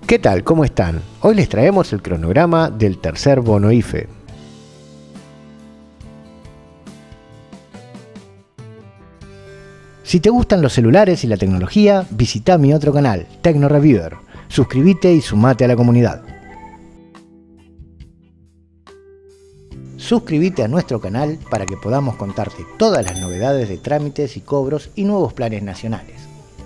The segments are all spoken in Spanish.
¿Qué tal? ¿Cómo están? Hoy les traemos el cronograma del tercer bono IFE. Si te gustan los celulares y la tecnología, visita mi otro canal, TecnoReviewer. Suscríbete y sumate a la comunidad. Suscríbete a nuestro canal para que podamos contarte todas las novedades de trámites y cobros y nuevos planes nacionales.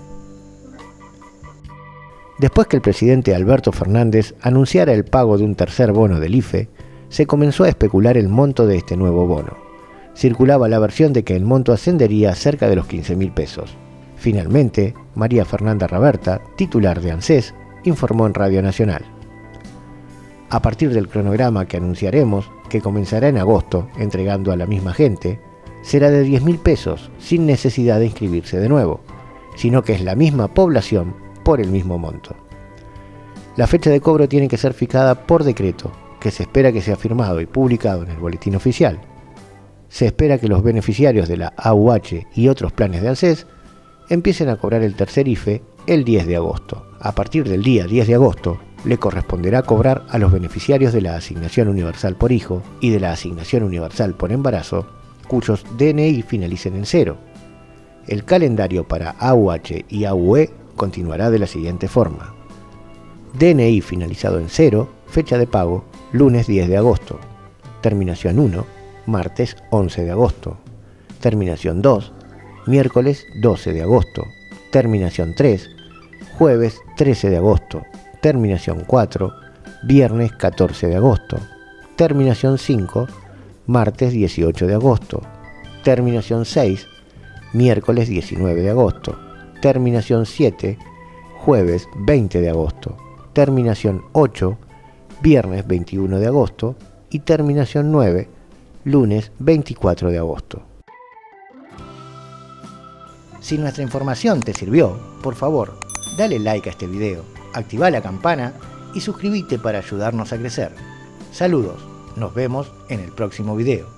Después que el presidente Alberto Fernández anunciara el pago de un tercer bono del IFE, se comenzó a especular el monto de este nuevo bono. Circulaba la versión de que el monto ascendería a cerca de los 15.000 pesos. Finalmente, María Fernanda Raberta, titular de ANSES, informó en Radio Nacional. A partir del cronograma que anunciaremos, que comenzará en agosto, entregando a la misma gente, será de 10.000 pesos, sin necesidad de inscribirse de nuevo, sino que es la misma población por el mismo monto. La fecha de cobro tiene que ser fijada por decreto, que se espera que sea firmado y publicado en el Boletín Oficial. Se espera que los beneficiarios de la AUH y otros planes de ANSES empiecen a cobrar el tercer IFE el 10 de agosto. A partir del día 10 de agosto, le corresponderá cobrar a los beneficiarios de la Asignación Universal por Hijo y de la Asignación Universal por Embarazo, cuyos DNI finalicen en 0. El calendario para AUH y AUE continuará de la siguiente forma. DNI finalizado en 0, fecha de pago, lunes 10 de agosto. Terminación 1, martes 11 de agosto. Terminación 2, miércoles 12 de agosto. Terminación 3, jueves 13 de agosto. Terminación 4, viernes 14 de agosto. Terminación 5, martes 18 de agosto. Terminación 6, miércoles 19 de agosto. Terminación 7, jueves 20 de agosto. Terminación 8, viernes 21 de agosto. Y terminación 9, lunes 24 de agosto. Si nuestra información te sirvió, por favor, dale like a este video, activa la campana y suscríbete para ayudarnos a crecer. Saludos, nos vemos en el próximo video.